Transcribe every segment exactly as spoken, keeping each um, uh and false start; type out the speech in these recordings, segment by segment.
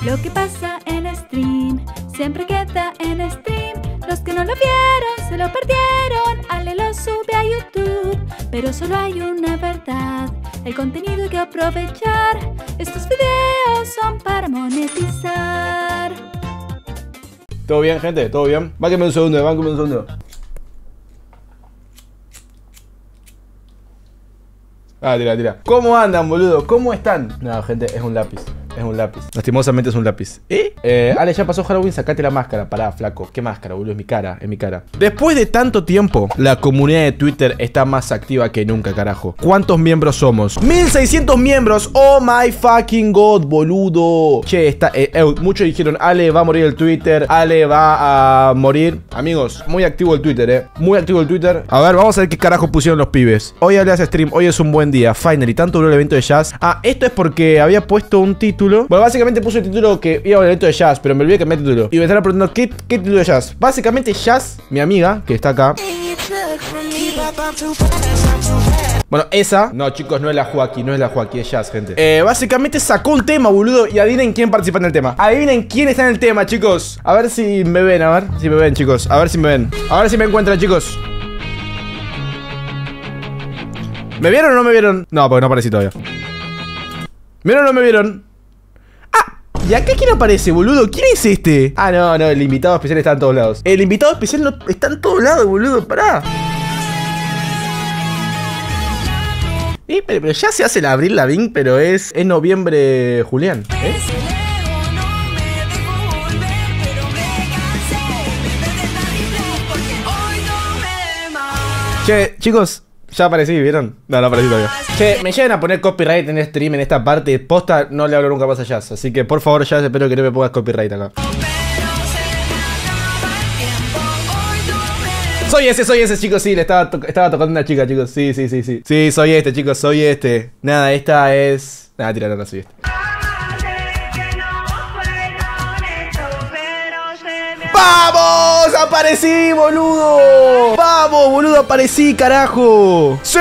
Lo que pasa en stream siempre queda en stream. Los que no lo vieron se lo perdieron. Ale lo sube a YouTube, pero solo hay una verdad: el contenido hay que aprovechar. Estos videos son para monetizar. ¿Todo bien, gente? ¿Todo bien? Bánquenme un segundo, bánquenme un segundo. Ah, tira, tira. ¿Cómo andan, boludo? ¿Cómo están? No, gente, es un lápiz. Es un lápiz. Lastimosamente es un lápiz. ¿Eh? eh Ale, ya pasó Halloween, sacate la máscara. Pará, flaco. ¿Qué máscara, boludo? Es mi cara, es mi cara. Después de tanto tiempo, la comunidad de Twitter está más activa que nunca, carajo. ¿Cuántos miembros somos? mil seiscientos miembros. Oh my fucking god, boludo. Che, está... Eh, eh, muchos dijeron, Ale va a morir el Twitter. Ale va a morir. Amigos, muy activo el Twitter, eh. Muy activo el Twitter. A ver, vamos a ver qué carajo pusieron los pibes. Hoy Ale hace stream. Hoy es un buen día. Finally, tanto duró el evento de Jazz. Ah, esto es porque había puesto un título. Bueno, básicamente puse el título que iba al evento de Jazz, pero me olvidé que me título. Y me estaban preguntando, ¿qué, ¿qué título de Jazz? Básicamente Jazz, mi amiga, que está acá. Bueno, esa... No, chicos, no es la Joaquín, no es la Joaquín, es Jazz, gente. Eh, básicamente sacó un tema, boludo. Y adivinen quién participa en el tema. Adivinen quién está en el tema, chicos. A ver si me ven, a ver si me ven, chicos. A ver si me ven. A ver si me encuentran, chicos. ¿Me vieron o no me vieron? No, porque no aparecí todavía. ¿Me vieron o no me vieron? Ah, ¿y acá quién aparece, boludo? ¿Quién es este? Ah, no, no, el invitado especial está en todos lados. El invitado especial no, está en todos lados, boludo, pará. Eh, pero, pero ya se hace el Avril Lavigne, pero es, es noviembre Julián, ¿eh? Che, chicos, ya aparecí, ¿vieron? No, no aparecí todavía. Che, me llegan a poner copyright en stream en esta parte. Posta, no le hablo nunca más a Jazz. Así que por favor, Jazz, espero que no me pongas copyright acá. Soy ese, soy ese, chicos, sí, le estaba, to estaba tocando una chica, chicos. Sí, sí, sí, sí. Sí, soy este, chicos, soy este. Nada, esta es... Nada, tira, no, no soy este. ¡Vamos! ¡Aparecí, boludo! ¡Vamos, boludo! ¡Aparecí, carajo! ¡Sí!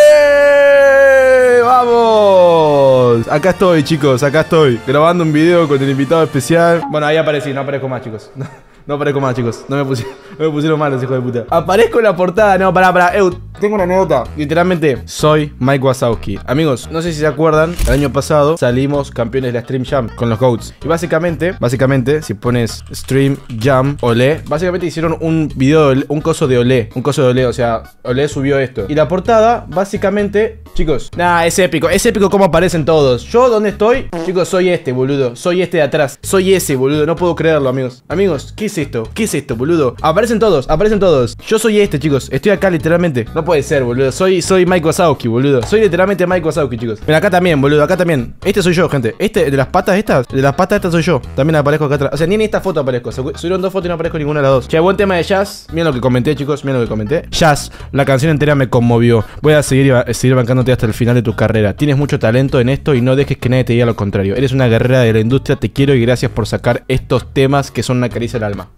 ¡Vamos! Acá estoy, chicos, acá estoy grabando un video con el invitado especial. Bueno, ahí aparecí, no aparezco más, chicos. No, no aparezco más, chicos. No me pusieron, no me pusieron malos, hijo de puta. Aparezco en la portada. No, pará, pará. Eu, tengo una anécdota. Literalmente, soy Mike Wazowski. Amigos, no sé si se acuerdan, el año pasado salimos campeones de la Stream Jam con los GOATs. Y básicamente, básicamente, si pones Stream Jam Olé, básicamente hicieron un video, un coso de Olé. Un coso de Olé, o sea, Olé subió esto. Y la portada, básicamente, chicos, nah, es épico. Es épico cómo aparecen todos. Yo, ¿dónde estoy? Chicos, soy este, boludo. Soy este de atrás. Soy ese, boludo. No puedo creerlo, amigos. Amigos, ¿qué es esto? ¿Qué es esto, boludo? Aparecen todos, aparecen todos. Yo soy este, chicos. Estoy acá, literalmente. No puede ser, boludo. Soy, soy Mike Wazowski, boludo. Soy literalmente Mike Wazowski, chicos. Mira, acá también, boludo. Acá también. Este soy yo, gente. Este, de las patas estas. De las patas estas soy yo. También aparezco acá atrás. O sea, ni en esta foto aparezco. Subieron dos fotos y no aparezco ninguna de las dos. Che, buen tema de Jazz. Miren lo que comenté, chicos. Miren lo que comenté. Jazz, la canción entera me conmovió. Voy a seguir, a seguir bancándote hasta el final de tu carrera. Tienes mucho talento en esto y no dejes que nadie te diga lo contrario. Eres una guerrera de la industria. Te quiero y gracias por sacar estos temas que son una caricia al alma.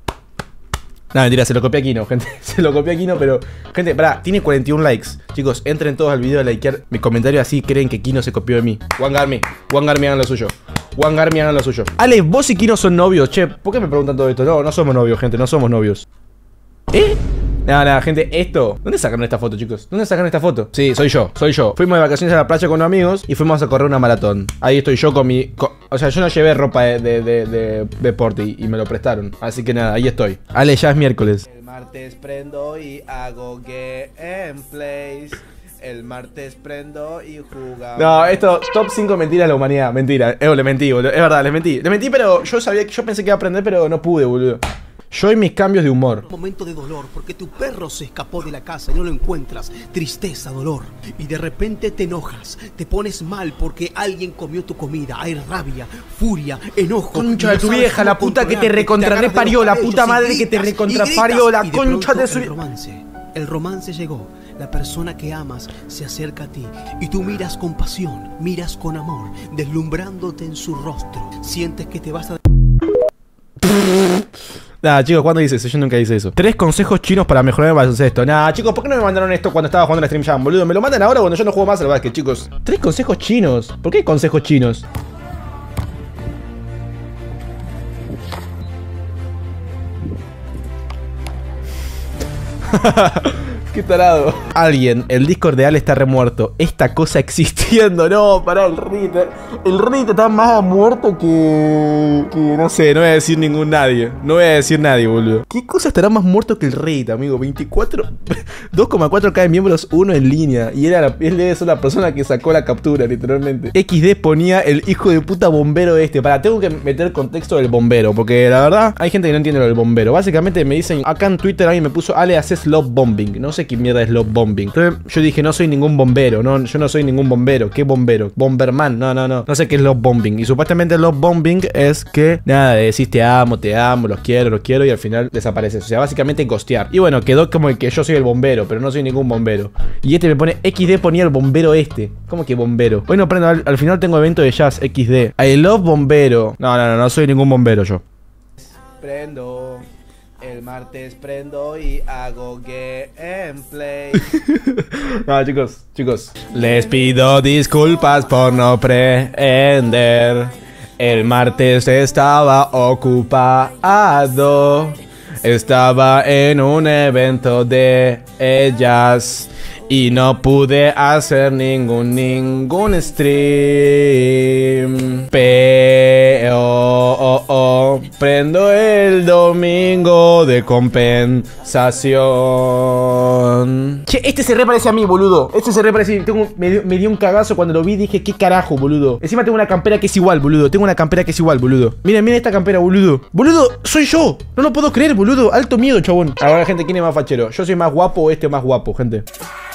Nada, mentira, se lo copié a Kino, gente. Se lo copié a Kino, pero... Gente, pará, tiene cuarenta y uno likes. Chicos, entren todos al video a likear mi comentario así creen que Kino se copió de mí. One Army, One Army hagan lo suyo. One Army hagan lo suyo. Ale, vos y Kino son novios, che. ¿Por qué me preguntan todo esto? No, no somos novios, gente, no somos novios. ¿Eh? Nada, nada, gente, esto... ¿Dónde sacaron esta foto, chicos? ¿Dónde sacaron esta foto? Sí, soy yo, soy yo. Fuimos de vacaciones a la playa con unos amigos y fuimos a correr una maratón. Ahí estoy yo con mi... Con, o sea, yo no llevé ropa de, de, de, de deporte y, y me lo prestaron. Así que nada, ahí estoy. Ale, ya es miércoles. El martes prendo y hago gameplays. El martes prendo y jugamos. No, esto, top cinco mentiras de la humanidad. Mentira, eh, le mentí, boludo. Es verdad, les mentí. Les mentí, pero yo sabía que yo pensé que iba a aprender, pero no pude, boludo. Yo y mis cambios de humor. Momento de dolor porque tu perro se escapó de la casa y no lo encuentras. Tristeza, dolor. Y de repente te enojas. Te pones mal porque alguien comió tu comida. Hay rabia, furia, enojo. Concha de tu vieja, la puta que te recontra parió. La puta madre que te recontra parió. La concha de su... El romance. El romance llegó. La persona que amas se acerca a ti y tú miras con pasión, miras con amor, deslumbrándote en su rostro. Sientes que te vas a... Nah, chicos, ¿cuándo hice eso? Yo nunca hice eso. Tres consejos chinos para mejorar el baloncesto. Nah, chicos, ¿por qué no me mandaron esto cuando estaba jugando en la Stream Jam, boludo? Me lo mandan ahora cuando yo no juego más al básquet, chicos. Tres consejos chinos. ¿Por qué consejos chinos? Qué tarado. Alguien, el Discord de Ale está remuerto. Esta cosa existiendo. No, pará, el Rita. El Rita está más muerto que... que no sé, no voy a decir ningún nadie. No voy a decir nadie, boludo. ¿Qué cosa estará más muerto que el Rita, amigo? veinticuatro... dos coma cuatro K de miembros, uno en línea. Y era la, él debe ser la persona que sacó la captura, literalmente. equis de ponía el hijo de puta bombero este. Para, tengo que meter contexto del bombero. Porque la verdad, hay gente que no entiende lo del bombero. Básicamente me dicen... Acá en Twitter alguien me puso... Ale, haces love bombing. No sé qué mierda es love bombing. Entonces yo dije, no soy ningún bombero, no, yo no soy ningún bombero. ¿Qué bombero? Bomberman, no, no, no. No sé qué es love bombing. Y supuestamente love bombing es que nada, decís te amo, te amo, los quiero, los quiero y al final desapareces. O sea, básicamente ghostear. Y bueno, quedó como el que yo soy el bombero, pero no soy ningún bombero. Y este me pone, equis de ponía el bombero este. ¿Cómo que bombero? Bueno, prendo, al, al final tengo evento de jazz, equis de. I love bombero. No, no, no, no soy ningún bombero yo. Prendo. El martes prendo y hago gameplay. No, chicos, chicos. Les pido disculpas por no prender. El martes estaba ocupado. Estaba en un evento de ellas. Y no pude hacer ningún, ningún stream. Pero oh, oh, prendo el domingo de compensación. Che, este se re parece a mí, boludo. Este se re parece. Tengo, me, dio, me dio un cagazo cuando lo vi. Dije, ¿qué carajo, boludo? Encima tengo una campera que es igual, boludo. Tengo una campera que es igual, boludo. Miren, miren esta campera, boludo. Boludo, soy yo. No lo puedo creer, boludo. Alto miedo, chabón. Ahora, gente, ¿quién es más fachero? ¿Yo soy más guapo o este más guapo, gente?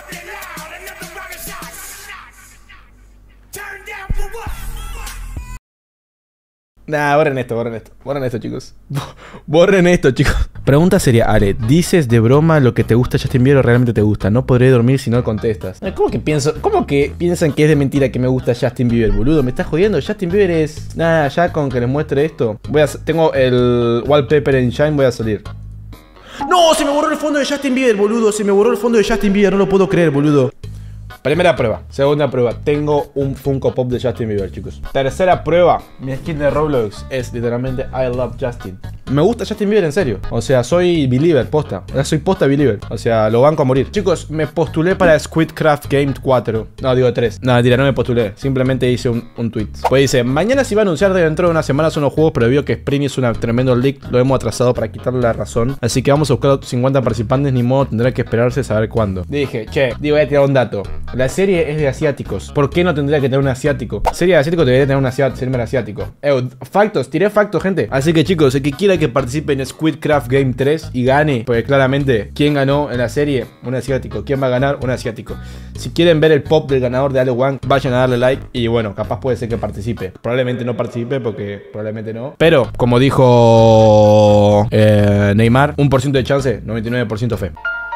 Nah, borren esto, borren esto, borren esto, chicos. Borren esto, chicos. Pregunta seria, Ale, ¿dices de broma lo que te gusta Justin Bieber o realmente te gusta? No podré dormir si no contestas. ¿Cómo que pienso? ¿Cómo que piensan que es de mentira que me gusta Justin Bieber, boludo? ¿Me estás jodiendo? Justin Bieber es... Nada, ya con que les muestre esto. Voy a... Tengo el wallpaper en Shine, voy a salir. ¡No! Se me borró el fondo de Justin Bieber, boludo. Se me borró el fondo de Justin Bieber, no lo puedo creer, boludo. Primera prueba. Segunda prueba. Tengo un Funko Pop de Justin Bieber, chicos. Tercera prueba. Mi skin de Roblox es literalmente I love Justin. Me gusta Justin Bieber en serio. O sea, soy believer, posta. Soy posta believer. O sea, lo banco a morir. Chicos, me postulé para Squidcraft Game cuatro. No, digo tres. No, mentira, no me postulé. Simplemente hice un, un tweet. Pues dice, mañana se va a anunciar dentro de unas semanas unos juegos, pero vio que Spring es un tremendo leak. Lo hemos atrasado para quitarle la razón. Así que vamos a buscar cincuenta participantes. Ni modo, tendrá que esperarse a saber cuándo. Dije, che, digo, voy a tirar un dato. La serie es de asiáticos. ¿Por qué no tendría que tener un asiático? Serie de asiáticos debería tener un asiático, asiático. Eh, factos, tiré factos, gente. Así que chicos, el que quiera que participe en Squidcraft Game tres y gane, porque claramente, ¿quién ganó en la serie? Un asiático. ¿Quién va a ganar? Un asiático. Si quieren ver el pop del ganador de Ale Wang, vayan a darle like y bueno, capaz puede ser que participe. Probablemente no participe porque probablemente no. Pero, como dijo eh, Neymar, un por ciento de chance, noventa y nueve por ciento fe.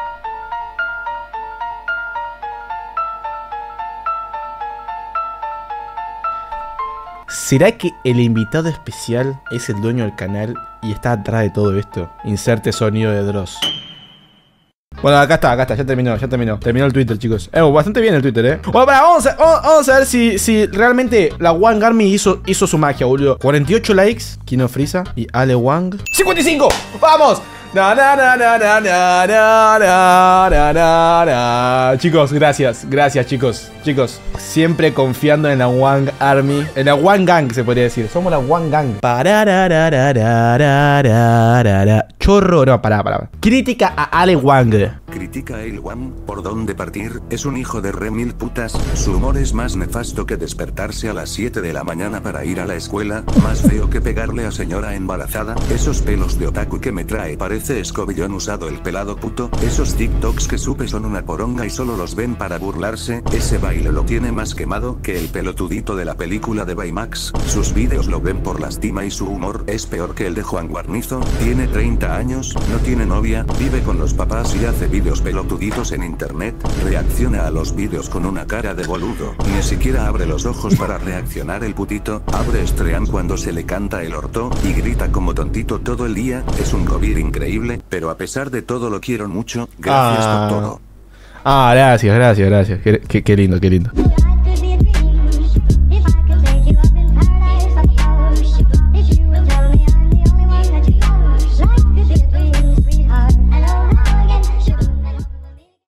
¿Será que el invitado especial es el dueño del canal y está atrás de todo esto? Inserte sonido de Dross. Bueno, acá está, acá está, ya terminó, ya terminó. Terminó el Twitter, chicos. Eh, bastante bien el Twitter, eh. Bueno, para, vamos a, vamos a ver si, si realmente la Wang Army hizo, hizo su magia, boludo. cuarenta y ocho likes, Kino Frieza y Ale Wang. ¡cincuenta y cinco! ¡Vamos! Na, na, na, na, na, na, na, na, na, na. Chicos, gracias, gracias, chicos. Chicos, siempre confiando en la Wang Army. En la Wang Gang, se podría decir. Somos la Wang Gang. Chorro, no, pará, pará. Crítica a Ale Wang. Critica a Ale Wang, por dónde partir, es un hijo de re mil putas, su humor es más nefasto que despertarse a las siete de la mañana para ir a la escuela, más feo que pegarle a señora embarazada, esos pelos de otaku que me trae parece escobillón usado el pelado puto, esos TikToks que supe son una poronga y solo los ven para burlarse, ese baile lo tiene más quemado que el pelotudito de la película de Baymax, sus vídeos lo ven por lástima y su humor es peor que el de Juan Guarnizo, tiene treinta años, no tiene novia, vive con los papás y hace vídeos pelotuditos en internet, reacciona a los vídeos con una cara de boludo, ni siquiera abre los ojos para reaccionar el putito, abre Stream cuando se le canta el orto, y grita como tontito todo el día, es un robir increíble, pero a pesar de todo lo quiero mucho, gracias ah. por todo. Ah, gracias, gracias, gracias, qué, qué, qué lindo, qué lindo.